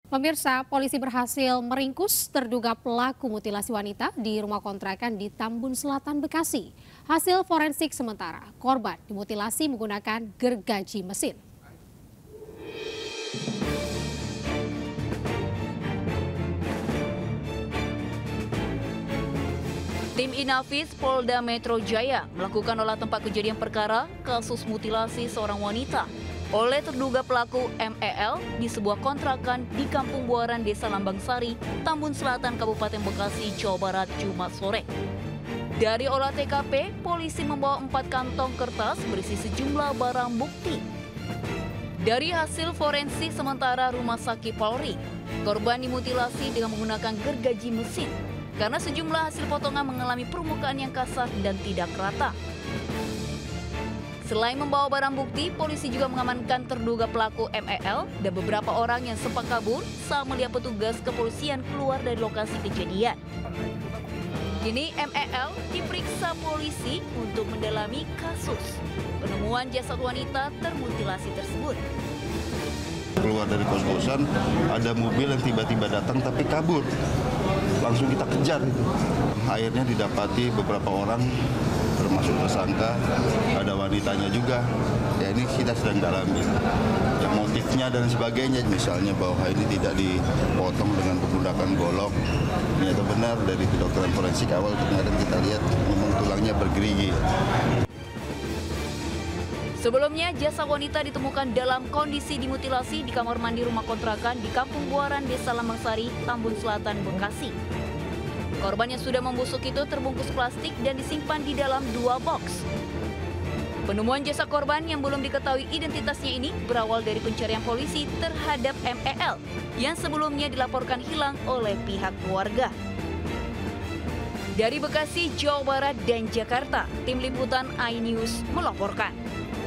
Pemirsa, polisi berhasil meringkus terduga pelaku mutilasi wanita di rumah kontrakan di Tambun Selatan, Bekasi. Hasil forensik sementara, korban dimutilasi menggunakan gergaji mesin. Tim Inafis Polda Metro Jaya melakukan olah tempat kejadian perkara kasus mutilasi seorang wanita oleh terduga pelaku MEL di sebuah kontrakan di Kampung Buaran, Desa Lambang Sari, Tambun Selatan, Kabupaten Bekasi, Jawa Barat, Jumat sore. Dari olah TKP, polisi membawa 4 kantong kertas berisi sejumlah barang bukti. Dari hasil forensik sementara Rumah Sakit Polri, korban dimutilasi dengan menggunakan gergaji mesin karena sejumlah hasil potongan mengalami permukaan yang kasar dan tidak rata. Selain membawa barang bukti, polisi juga mengamankan terduga pelaku MEL dan beberapa orang yang sempat kabur saat melihat petugas kepolisian keluar dari lokasi kejadian. Kini MEL diperiksa polisi untuk mendalami kasus penemuan jasad wanita termutilasi tersebut. Keluar dari kos-kosan, ada mobil yang tiba-tiba datang tapi kabur. Langsung kita kejar itu. Akhirnya didapati beberapa orang termasuk tersangka, ada wanitanya juga. Ya ini kita sedang dalami. Ya, motifnya dan sebagainya, misalnya bahwa ini tidak dipotong dengan menggunakan golok. Ternyata benar dari kedokteran forensik awal kemarin kita lihat memang tulangnya bergerigi. Sebelumnya, jasad wanita ditemukan dalam kondisi dimutilasi di kamar mandi rumah kontrakan di Kampung Buaran, Desa Lambang Sari, Tambun Selatan, Bekasi. Korban yang sudah membusuk itu terbungkus plastik dan disimpan di dalam 2 box. Penemuan jasad korban yang belum diketahui identitasnya ini berawal dari pencarian polisi terhadap MEL yang sebelumnya dilaporkan hilang oleh pihak keluarga. Dari Bekasi, Jawa Barat, dan Jakarta, Tim Liputan iNews melaporkan.